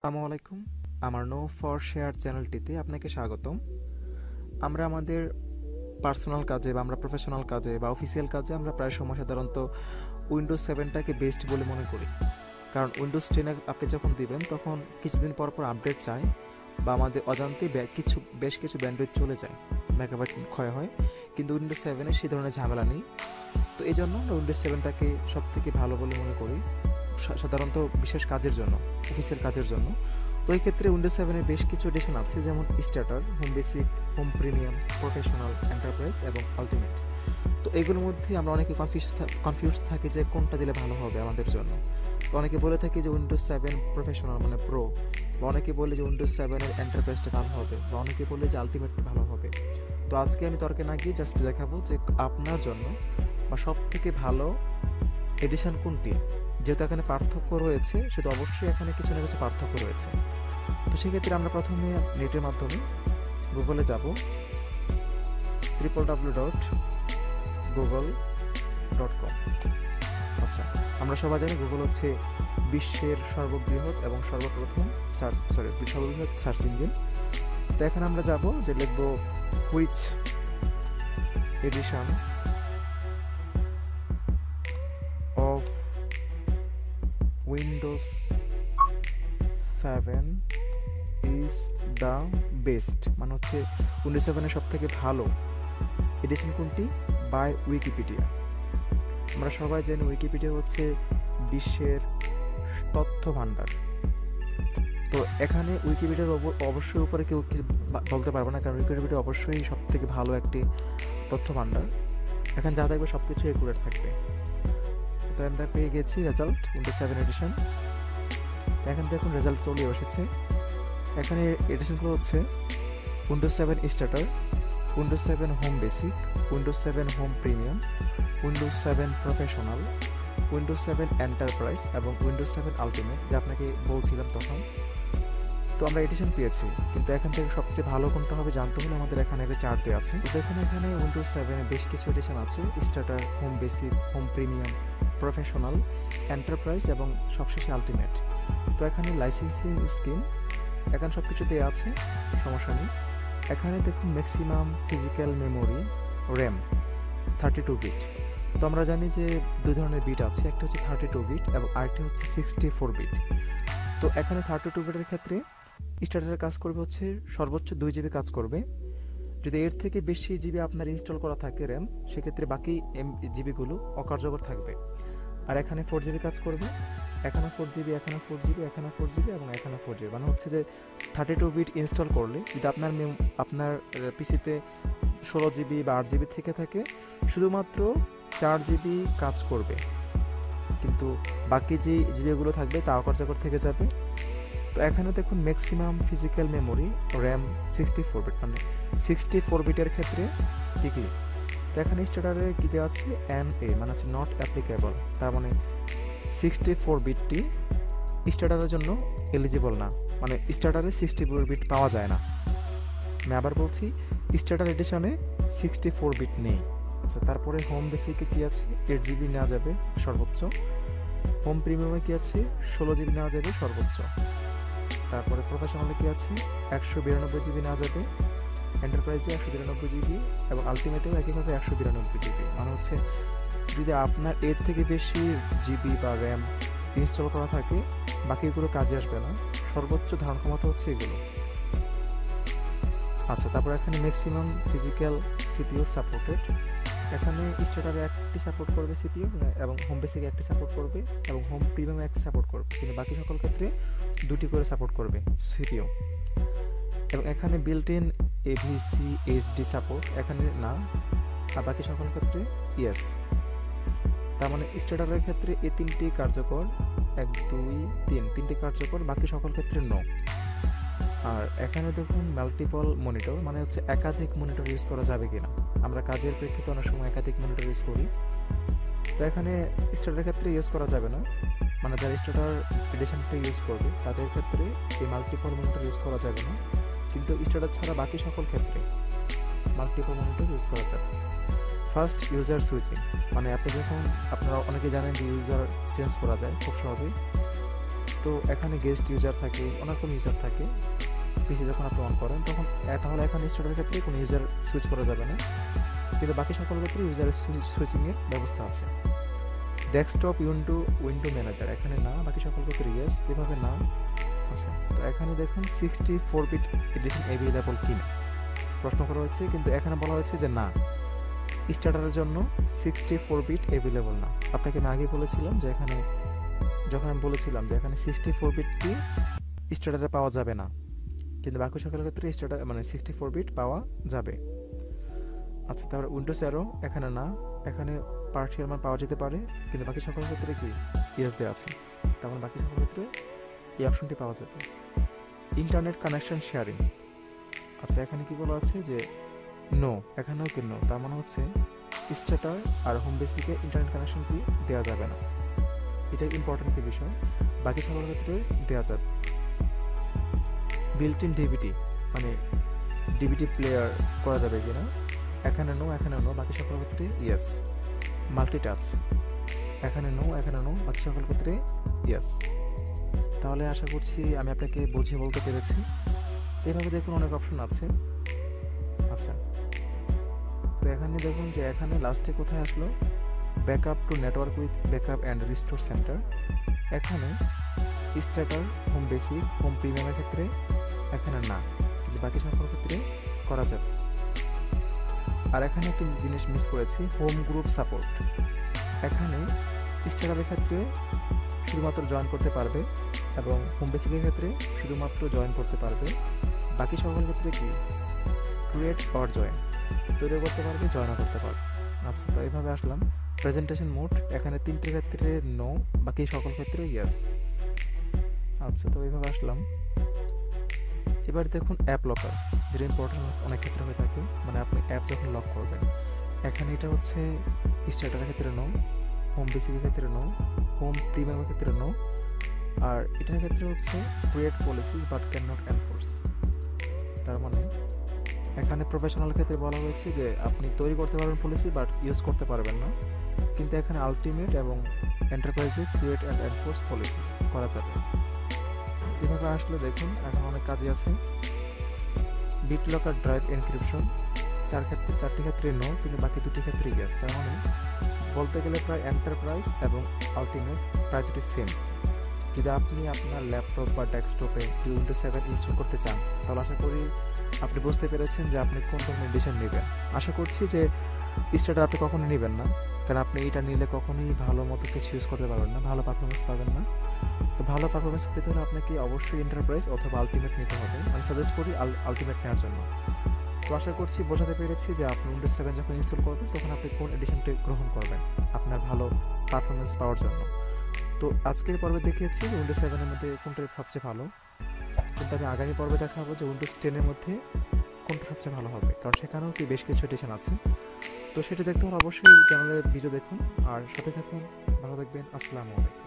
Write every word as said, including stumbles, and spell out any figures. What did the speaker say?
আসসালামু আলাইকুম। আমার নো ফর শেয়ার চ্যানেলটিতে আপনাকে স্বাগতম। আমরা আমাদের পার্সোনাল কাজে বা আমরা প্রফেশনাল কাজে বা অফিসিয়াল কাজে আমরা প্রায় সময় সাধারণত উইন্ডোজ সেভেনটাকে বেস্ট বলে মনে করি। কারণ উইন্ডোজ টেনে আপনি যখন দিবেন তখন কিছুদিন পর পর আপডেট চায় বা আমাদের অজান্তেই কিছু বেশ কিছু ব্যান্ডউইথ চলে যায়, মেগাবাইট ক্ষয় হয়। কিন্তু উইন্ডোজ সেভেনে সেই ধরনের ঝামেলা নেই। তো এই জন্য আমরা উইন্ডোজ সেভেনটাকে সব থেকে ভালো বলে মনে করি, সাধারণত বিশেষ কাজের জন্য, অফিসের কাজের জন্য। তো এই ক্ষেত্রে উইন্ডোজ সেভেনের বেশ কিছু এডিশন আছে, যেমন starter, home basic, home premium, professional, enterprise এবং আলটিমেট। তো এগুলোর মধ্যে আমরা অনেকে কনফিউজ কনফিউজ থাকি যে কোনটা দিলে ভালো হবে আমাদের জন্য। তো অনেকে বলে থাকি যে উইন্ডোজ সেভেন প্রফেশনাল মানে প্রো, বা অনেকে বলে যে উইন্ডোজ সেভেনের এন্টারপ্রাইজটা ভালো হবে, বা অনেকে বলে যে আলটিমেট ভালো হবে। তো আজকে আমি তর্কে না গিয়ে জাস্ট দেখাবো যে আপনার জন্য বা সব থেকে ভালো এডিশন কোনটি। যেহেতু এখানে পার্থক্য রয়েছে, সেহেতু অবশ্যই এখানে কিছু না কিছু পার্থক্য রয়েছে। তো সেক্ষেত্রে আমরা প্রথমে নেটের মাধ্যমে গুগলে যাব, triple W dot Google dot com. আচ্ছা, আমরা সবাই জানি গুগল হচ্ছে বিশ্বের সর্ববৃহৎ এবং সর্বপ্রথম সার্চ সরি সর্ববৃহৎ সার্চ ইঞ্জিন। তো এখানে আমরা যাব যে লিখব which edition of Windows seven is the best, মানে হচ্ছে উইন্ডোজ সেভেনের সব থেকে ভালো এডিশন কোনটি বাই উইকিপিডিয়া। আমরা সবাই জানি উইকিপিডিয়া হচ্ছে বিশ্বের তথ্য ভাণ্ডার। তো এখানে উইকিপিডিয়ার অবশ্যই উপরে কেউ বলতে পারবে না, কারণ উইকিপিডিয়া অবশ্যই সব থেকে ভালো একটি তথ্য ভাণ্ডার। এখানে যা দেখবে সব কিছু একুরেট থাকবে। তো আমরা পেয়ে গেছি রেজাল্ট উইন্ডোজ সেভেন এডিশন। এখন দেখুন রেজাল্ট চলে এসেছে। এখানে এডিশনগুলো হচ্ছে Windows seven starter, Windows seven home basic, Windows seven home premium, Windows seven professional, Windows seven enterprise এবং উইন্ডোজ সেভেন আলটিমেট, যা আপনাকে বলছিলাম তখন। তো আমরা এডিশন পেয়েছি, কিন্তু এখান থেকে সবচেয়ে ভালো কোনটা হবে জানতে হলে আমাদের এখানে একটা চার্ট দেওয়া আছে। তো দেখুন এখানে উইন্ডোজ সেভেনের বেশ কিছু এডিশন আছে, starter, home basic, home premium, professional, enterprise এবং সবশেষে আলটিমেট। তো এখানে লাইসেন্সিং স্কিম এখানে সব কিছু দেওয়া আছে, সমস্যা নেই। এখানে দেখুন maximum physical memory RAM thirty two bit. তো আমরা জানি যে দুই ধরনের বিট আছে, একটা হচ্ছে থার্টি টু বিট এবং আরেকটি হচ্ছে সিক্সটি ফোর বিট। তো এখানে থার্টি টু বিটের ক্ষেত্রে স্টার্টারের কাজ করবে হচ্ছে সর্বোচ্চ দুই জিবি কাজ করবে। যদি এর থেকে বেশি জিবি আপনার ইনস্টল করা থাকে র্যাম, সেক্ষেত্রে বাকি এম জিবিগুলো অকার্যকর থাকবে। আর এখানে ফোর জিবি কাজ করবে, এখানে ফোর জিবি, এখানে ফোর জিবি, এখানে ফোর জিবি এবং এখানে ফোর জিবি। মানে হচ্ছে যে থার্টি টু বিট ইনস্টল করলে যদি আপনার আপনার পিসিতে ষোলো জিবি বা আট জিবি থেকে থাকে, শুধুমাত্র চার জিবি কাজ করবে, কিন্তু বাকি যে জিবিগুলো থাকবে তা অকার্যকর থেকে যাবে। তো এখানে দেখুন maximum physical memory RAM sixty four bit, মানে সিক্সটি ফোর বিটের ক্ষেত্রে ঠিকই। তো এখানে স্টার্টারে কী দেওয়া আছে এন এ, মানে হচ্ছে নট অ্যাপ্লিকেবল, তার মানে সিক্সটি ফোর বিটটি স্টার্টারের জন্য এলিজিবল না, মানে স্টার্টারে সিক্সটি ফোর বিট পাওয়া যায় না। আমি আবার বলছি, স্টার্টার এডিশনে সিক্সটি ফোর বিট নেই। আচ্ছা, তারপরে হোম বেসিকে কী আছে, এইট জিবি নেওয়া যাবে সর্বোচ্চ। হোম প্রিমিয়ামে কী আছে, ষোলো জিবি নেওয়া যাবে সর্বোচ্চ। তারপরে প্রফেশনালে কী আছে, একশো বিরানব্বই জিবি নেওয়া যাবে। এন্টারপ্রাইজে একশো বিরানব্বই জিবি এবং আলটিমেটেও একইভাবে একশো বিরানব্বই জিবি। মানে হচ্ছে যদি আপনার এর থেকে বেশি জিবি বা র্যাম ইনস্টল করা থাকে, বাকিগুলো কাজে আসবে না। সর্বোচ্চ ধারণ ক্ষমতা হচ্ছে এগুলো। আচ্ছা, তারপর এখানে ম্যাক্সিমাম ফিজিক্যাল সিপিইউ সাপোর্টেড। এখানে স্টার্টারে একটি সাপোর্ট করবে সিপিইউ এবং হোম বেসিকে একটি সাপোর্ট করবে এবং হোম প্রিমিয়ামে একটি সাপোর্ট করবে, কিন্তু বাকি সকল ক্ষেত্রে দুটি করে সাপোর্ট করবে সিপিইউ। এবং এখানে built in AVC HD support এখানে না, আর বাকি সকল ক্ষেত্রে ইয়েস। তার মানে স্টার্টারের ক্ষেত্রে এই তিনটি কার্যকর, এক দুই তিন তিনটি কার্যকর, বাকি সকল ক্ষেত্রে নো। আর এখানে দেখুন মাল্টিপল মনিটর, মানে হচ্ছে একাধিক মনিটর ইউজ করা যাবে কিনা। আমরা কাজের প্রেক্ষিতে অনেক সময় একাধিক মনিটর ইউজ করি, তো এখানে স্টার্টারের ক্ষেত্রে ইউজ করা যাবে না। মানে যারা স্টার্টার এডিশনটা ইউজ করবে তাদের ক্ষেত্রে এই মাল্টিপল মনিটর ইউজ করা যাবে না, কিন্তু স্টার্টার ছাড়া বাকি সকল ক্ষেত্রে মাল্টিপল মনিটর ইউজ করা যাবে। ফার্স্ট ইউজার সুইচিং, মানে আপনি যখন, আপনারা অনেকে জানেন যে ইউজার চেঞ্জ করা যায় খুব সহজেই। তো তো এখানে গেস্ট ইউজার থাকে, অনেক রকম ইউজার থাকে। পিসি যখন আপনি অন করেন তখন তাহলে এখানে স্টার্টারের ক্ষেত্রে কোনো ইউজার সুইচ করা যাবে না, কিন্তু বাকি সকল ক্ষেত্রে ইউজার সুইচিংয়ের ব্যবস্থা আছে। ডেস্কটপ উইন্ডো উইন্ডো ম্যানেজার এখানে না, বাকি সকল ক্ষেত্রে ইয়েস, এভাবে না। আচ্ছা, তো এখানে দেখুন sixty four bit edition available কিনা প্রশ্ন করা হয়েছে, কিন্তু এখানে বলা হয়েছে যে না, স্টার্টারের জন্য সিক্সটি ফোর বিট অ্যাভেলেবল না। আপনাকে আমি আগে বলেছিলাম যে এখানে যখন আমি বলেছিলাম যে এখানে সিক্সটি ফোর বিটটি স্টার্টারে পাওয়া যাবে না, কিন্তু বাকি সকল ক্ষেত্রে স্টার্টার মানে সিক্সটি ফোর বিট পাওয়া যাবে। আচ্ছা, তারপরে উইন্ডোজ অ্যারো এখানে না, এখানে পার্টিয়াল মান পাওয়া যেতে পারে, কিন্তু বাকি সকল ক্ষেত্রে কি ইয়েস দেওয়া আছে, তার মানে বাকি সকল ক্ষেত্রে এই অপশনটি পাওয়া যাবে। ইন্টারনেট কানেকশন শেয়ারিং, আচ্ছা এখানে কি বলা আছে যে নো, এখানেও কি নো, তার মানে হচ্ছে স্টার্টার আর হোম বেসিকে ইন্টারনেট কানেকশন কি দেওয়া যাবে না, এটা ইম্পর্টেন্ট একটি বিষয়। বাকি সকল ক্ষেত্রে দেওয়া যাবে। বিল্ট ইন ডিভিডি মানে ডিভিডি প্লেয়ার করা যাবে কিনা, এখানে নো, এখানে নো, বাকি সকল ক্ষেত্রে ইয়েস। মাল্টিটাচ এখানে নো, এখানে নো, বাকি সকল ক্ষেত্রে ইয়েস। তাহলে আশা করছি আমি আপনাকে বুঝিয়ে বলতে পেরেছি। এভাবে দেখুন অনেক অপশন আছে। আচ্ছা, তো এখানে দেখুন যে এখানে লাস্টে কোথায় আসলো, backup to network with backup and restore center. এখানে স্টার্টার, হোম বেসিক, হোম প্রিমিয়ামের ক্ষেত্রে এখানে না, কিন্তু বাকি সকল ক্ষেত্রে করা যাবে। আর এখানে একটি জিনিস মিস করেছি, হোম গ্রুপ সাপোর্ট। এখানে স্টার্টারের ক্ষেত্রে শুধুমাত্র জয়েন করতে পারবে এবং হোম বেসিকের ক্ষেত্রে শুধুমাত্র জয়েন করতে পারবে, বাকি সকল ক্ষেত্রে কি ক্রিয়েট অর জয়েন, তৈরি করতে পারবে, জয়েনও করতে পারবে। আচ্ছা, তো এইভাবে আসলাম। প্রেজেন্টেশন মোড এখানে তিনটে ক্ষেত্রে নো, বাকি সকল ক্ষেত্রে ইয়েস। আচ্ছা, তো এইভাবে আসলাম। এবার দেখুন অ্যাপ লকার, যেটা ইম্পর্টেন্ট অনেক ক্ষেত্রে হয়ে থাকে, মানে আপনি অ্যাপ যখন লক করবেন, এখানে এটা হচ্ছে স্টার্টারের ক্ষেত্রে নো, হোম বেসিকের ক্ষেত্রে নো, হোম প্রিমিয়ামের ক্ষেত্রে নো, আর এটার ক্ষেত্রে হচ্ছে create policies but can not enforce. তার মানে এখানে প্রফেশনাল ক্ষেত্রে বলা হয়েছে যে আপনি তৈরি করতে পারবেন পলিসি বাট ইউজ করতে পারবেন না, কিন্তু এখানে আলটিমেট এবং এন্টারপ্রাইজে ক্রিয়েট অ্যান্ড এনফোর্স পলিসিস করা যাবে। এভাবে আসলে দেখুন এখন অনেক কাজই আছে। বিট লকার ড্রাইভ এনক্রিপশন, চার ক্ষেত্রে চারটি ক্ষেত্রে নো, কিন্তু বাকি দুটি ক্ষেত্রে ইয়েস। তার মানে বলতে গেলে প্রায় এন্টারপ্রাইজ এবং আলটিমেট প্রায় দুটি সেম। যদি আপনি আপনার ল্যাপটপ বা ডেস্কটপে উইন্ডোজ সেভেন ইনস্টল করতে চান, তাহলে আশা করি আপনি বুঝতে পেরেছেন যে আপনি কোন ধরনের এডিশন নেবেন। আশা করছি যে স্টার্টার আপনি কখনোই নেবেন না, কারণ আপনি এটা নিলে কখনোই ভালো মতো কিছু ইউজ করতে পারবেন না, ভালো পারফরমেন্স পাবেন না। তো ভালো পারফরমেন্স পেতে হলে আপনাকে অবশ্যই এন্টারপ্রাইজ অথবা আলটিমেট নিতে হবে। আমি সাজেস্ট করি আলটিমেট নেওয়ার জন্য। তো আশা করছি বোঝাতে পেরেছি যে আপনি উইন্ডোজ সেভেন যখন ইনস্টল করবেন তখন আপনি কোন এডিশনটি গ্রহণ করবেন আপনার ভালো পারফরমেন্স পাওয়ার জন্য। তো আজকের পর্বে দেখিয়েছি উইন্ডোজ সেভেনের মধ্যে কোনটা সবচেয়ে ভালো, কিন্তু আমি আগামী পর্বে দেখাবো যে উইন্ডোজ টেনের মধ্যে কোনটা সবচেয়ে ভালো হবে, কারণ সেখানেও কি বেশ কিছু এডিশন আছে। তো সেটা দেখতে হলে অবশ্যই চ্যানেলের ভিডিও দেখুন আর সাথে থাকুন। ভালো থাকবেন। আসসালামু আলাইকুম।